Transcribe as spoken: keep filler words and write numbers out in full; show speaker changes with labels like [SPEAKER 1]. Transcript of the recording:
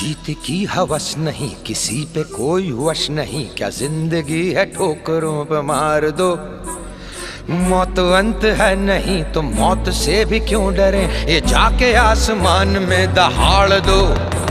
[SPEAKER 1] जीत की हवस नहीं, किसी पे कोई वश नहीं, क्या जिंदगी है ठोकरों पे मार दो। मौत अंत है नहीं तो मौत से भी क्यों डरे, ये जाके आसमान में दहाड़ दो।